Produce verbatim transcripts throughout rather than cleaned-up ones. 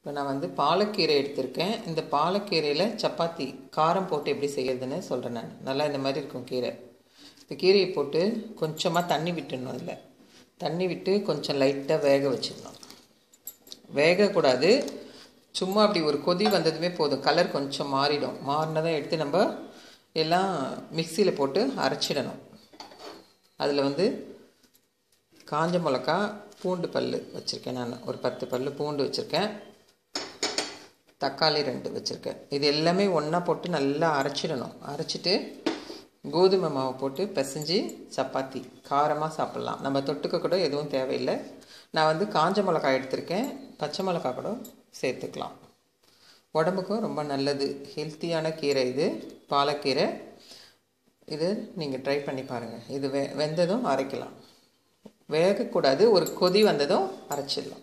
இப்போ நான் வந்து பாலக்கீரை எடுத்திருக்கேன். இந்த பாலக்கீரையில் சப்பாத்தி காரம் போட்டு எப்படி செய்யறதுன்னு சொல்கிறேன். நான் நல்லா இந்த மாதிரி இருக்கும் கீரை. இந்த கீரையை போட்டு கொஞ்சமாக தண்ணி விட்டுடணும். அதில் தண்ணி விட்டு கொஞ்சம் லைட்டாக வேக வச்சிடணும். வேகக்கூடாது, சும்மா அப்படி ஒரு கொதி வந்ததுமே போதும். கலர் கொஞ்சம் மாறிடும். மாறினதான் எடுத்து நம்ம எல்லாம் மிக்சியில் போட்டு அரைச்சிடணும். அதில் வந்து காஞ்ச மிளகா, பூண்டு பல் வச்சுருக்கேன். நான் ஒரு பத்து பல் பூண்டு வச்சுருக்கேன். தக்காளி ரெண்டு வச்சுருக்கேன். இது எல்லாமே ஒன்றா போட்டு நல்லா அரைச்சிடணும். அரைச்சிட்டு கோதுமை மாவு போட்டு பிசைஞ்சு சப்பாத்தி காரமாக சாப்பிட்லாம். நம்ம தொட்டுக்க கூட எதுவும் தேவையில்லை. நான் வந்து காஞ்ச மிளகா எடுத்திருக்கேன். பச்சை மிளகா கூட சேர்த்துக்கலாம். உடம்புக்கும் ரொம்ப நல்லது. ஹெல்த்தியான கீரை இது, பாலக்கீரை. இது நீங்கள் ட்ரை பண்ணி பாருங்கள். இது வெ வெந்ததும் அரைக்கலாம். வேகக்கூடாது, ஒரு கொதி வந்ததும் அரைச்சிடலாம்.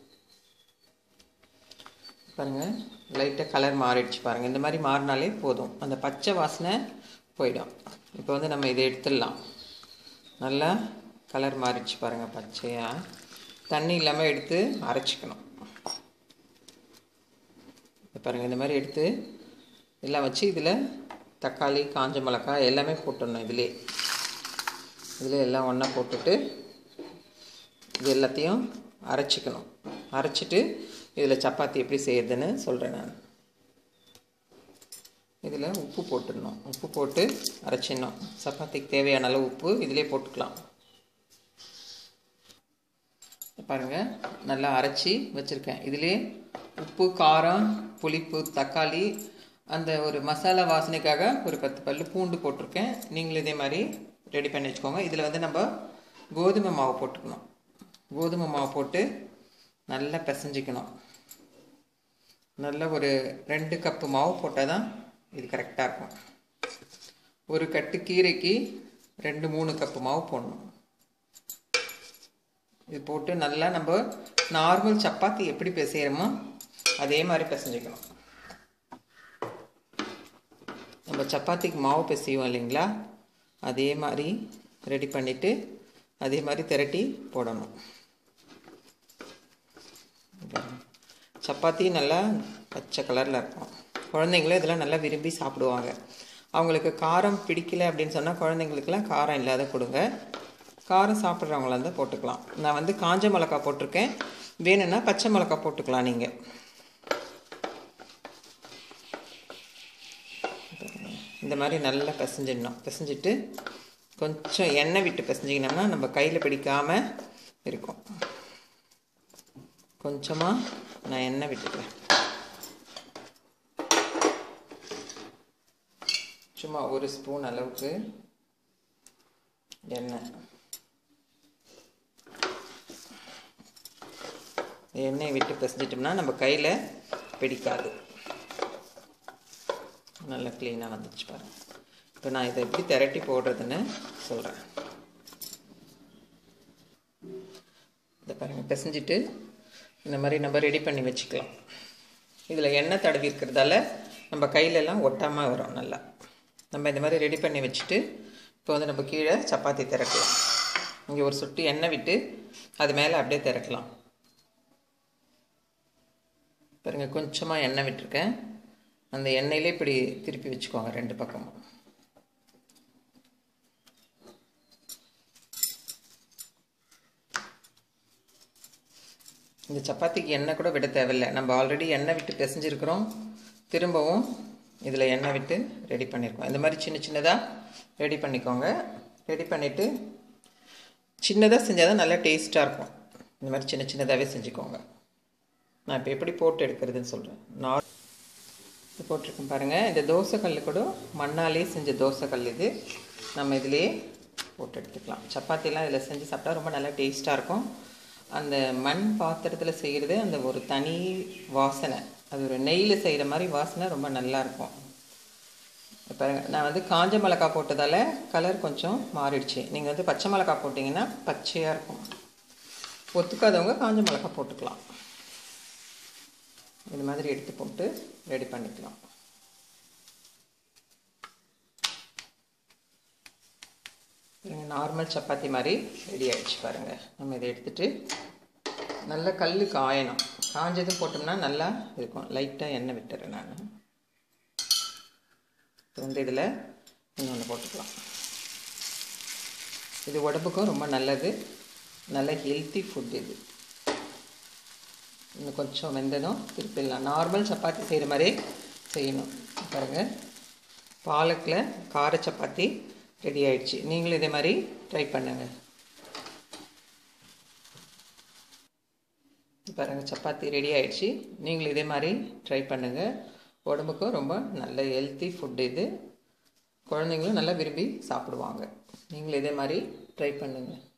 பாருங்கள், லைட்டாக கலர் மாறிடுச்சு பாருங்கள். இந்த மாதிரி மாறினாலே போதும், அந்த பச்சை வாசனை போயிடும். இப்போ வந்து நம்ம இதை எடுத்துடலாம். நல்லா கலர் மாறிடுச்சு பாருங்கள், பச்சையாக. தண்ணி இல்லாமல் எடுத்து அரைச்சிக்கணும். பாருங்கள், இந்த மாதிரி எடுத்து எல்லாம் வச்சு இதில் தக்காளி, காஞ்ச மிளகாய் எல்லாமே போட்டுடணும். இதிலே இதில் எல்லாம் ஒன்றா போட்டுட்டு இது எல்லாத்தையும் அரைச்சிக்கணும். அரைச்சிட்டு இதில் சப்பாத்தி எப்படி செய்யறதுன்னு சொல்கிறேன் நான். இதில் உப்பு போட்டுடணும். உப்பு போட்டு அரைச்சிடணும். சப்பாத்திக்கு தேவையான அளவு உப்பு இதிலே போட்டுக்கலாம். பாருங்கள், நல்லா அரைச்சி வச்சுருக்கேன். இதிலே உப்பு, காரம், புளிப்பு, தக்காளி, அந்த ஒரு மசாலா வாசனைக்காக ஒரு பத்து பல் பூண்டு போட்டிருக்கேன். நீங்களும் இதே மாதிரி ரெடி பண்ணி வச்சுக்கோங்க. இதில் வந்து நம்ம கோதுமை மாவு போட்டுக்கணும். கோதுமை மாவு போட்டு நல்லா பிசைஞ்சிக்கணும். நல்ல ஒரு ரெண்டு கப்பு மாவு போட்டால் தான் இது கரெக்டாக இருக்கும். ஒரு கட்டு கீரைக்கு ரெண்டு மூணு கப்பு மாவு போடணும். இது போட்டு நல்லா நம்ம நார்மல் சப்பாத்தி எப்படி பிசைகிறோமோ அதே மாதிரி பிசைஞ்சிக்கணும். நம்ம சப்பாத்திக்கு மாவு பிசைவோம் இல்லைங்களா, அதே மாதிரி ரெடி பண்ணிவிட்டு அதே மாதிரி திரட்டி போடணும். சப்பாத்தி நல்லா பச்சை கலரில் இருக்கும். குழந்தைங்களும் இதெல்லாம் நல்லா விரும்பி சாப்பிடுவாங்க. அவங்களுக்கு காரம் பிடிக்கல அப்படின்னு சொன்னால் குழந்தைங்களுக்கெல்லாம் காரம் இல்லாத கொடுங்க. காரம் சாப்பிட்றவங்களா இருந்தால் போட்டுக்கலாம். நான் வந்து காஞ்ச மிளகா போட்டிருக்கேன். வேணும்னா பச்சை மிளகா போட்டுக்கலாம் நீங்கள். இந்த மாதிரி நல்லா பிசைஞ்சிடணும். பிசைஞ்சிட்டு கொஞ்சம் எண்ணெய் விட்டு பிசைஞ்சிக்கினோம்னா நம்ம கையில் பிடிக்காமல் இருக்கும். கொஞ்சமாக நான் எண்ணெய் விட்டுக்கிறேன். சும்மா ஒரு ஸ்பூன் அளவுக்கு எண்ணெய். எண்ணெயை விட்டு பிசைஞ்சிட்டோம்னா நம்ம கையில் பிடிக்காது. நல்லா க்ளீனாக வந்துடுச்சு பாருங்கள். இப்போ நான் இதை எப்படி திரட்டி போடுறதுன்னு சொல்கிறேன். இதை பாருங்கள், பிசைஞ்சிட்டு இந்த மாதிரி நம்ம ரெடி பண்ணி வச்சுக்கலாம். இதில் எண்ணெய் தடவி இருக்கிறதால நம்ம கையிலெல்லாம் ஒட்டாமல் வரும். நல்லா நம்ம இந்த மாதிரி ரெடி பண்ணி வச்சுட்டு இப்போ வந்து நம்ம கீழே சப்பாத்தி திறக்கலாம். இங்கே ஒரு சொட்டு எண்ணெய் விட்டு அது மேலே அப்படியே திறக்கலாம். பாருங்கள், கொஞ்சமாக எண்ணெய் விட்டுருக்கேன். அந்த எண்ணெயிலே இப்படி திருப்பி வச்சுக்கோங்க ரெண்டு பக்கமும். இந்த சப்பாத்திக்கு எண்ணெய் கூட விட தேவையில்லை. நம்ம ஆல்ரெடி எண்ணெய் விட்டு பிசைஞ்சிருக்கிறோம். திரும்பவும் இதில் எண்ணெய் விட்டு ரெடி பண்ணியிருக்கோம். இந்த மாதிரி சின்ன சின்னதாக ரெடி பண்ணிக்கோங்க. ரெடி பண்ணிவிட்டு சின்னதாக செஞ்சால் தான் நல்லா டேஸ்ட்டாக இருக்கும். இந்த மாதிரி சின்ன சின்னதாகவே செஞ்சுக்கோங்க. நான் இப்போ எப்படி போட்டு எடுக்கிறதுன்னு சொல்கிறேன். நான் இது போட்டிருக்கேன் பாருங்கள். இந்த தோசைக்கல் கூட மண்ணாலே செஞ்ச தோசைக்கல் இது. நம்ம இதிலே போட்டு எடுத்துக்கலாம். சப்பாத்திலாம் இதில் செஞ்சு சாப்பிட்டா ரொம்ப நல்லா டேஸ்ட்டாக இருக்கும். அந்த மண் பாத்திரத்தில் செய்கிறது அந்த ஒரு தனி வாசனை, அது ஒரு நெய்யில் செய்கிற மாதிரி வாசனை ரொம்ப நல்லாயிருக்கும். பாருங்கள், நான் வந்து காஞ்ச மிளகா போட்டதால் கலர் கொஞ்சம் மாறிடுச்சு. நீங்கள் வந்து பச்சை மிளகா போட்டிங்கன்னா பச்சையாக இருக்கும். ஒத்துக்காதவங்க காஞ்ச மிளகா போட்டுக்கலாம். இது மாதிரி எடுத்து போட்டு ரெடி பண்ணிக்கலாம். நார்மல் சப்பாத்தி மாதிரி ரெடி ஆகிடுச்சு பாருங்கள். நம்ம இதை எடுத்துகிட்டு நல்ல கல் காயணும். காஞ்சதும் போட்டோம்னா நல்லா இருக்கும். லைட்டாக எண்ணெய் விட்டுறேன் நான். இப்போ வந்து இதில் இன்னொன்று போட்டுக்கலாம். இது உடம்புக்கும் ரொம்ப நல்லது, நல்ல ஹெல்த்தி ஃபுட் இது. இன்னும் கொஞ்சம் வெந்ததும் திருப்பிடலாம். நார்மல் சப்பாத்தி செய்கிற மாதிரி செய்யணும். பாருங்கள், பாலக்கில் கார சப்பாத்தி ரெடி ஆயிடுச்சு. நீங்களும் இதே மாதிரி ட்ரை பண்ணுங்கள். பாருங்கள், சப்பாத்தி ரெடி ஆயிடுச்சு. நீங்களும் இதே மாதிரி ட்ரை பண்ணுங்கள். உடம்புக்கும் ரொம்ப நல்ல ஹெல்த்தி ஃபுட் இது. குழந்தைங்களும் நல்லா விரும்பி சாப்பிடுவாங்க. நீங்களும் இதே மாதிரி ட்ரை பண்ணுங்கள்.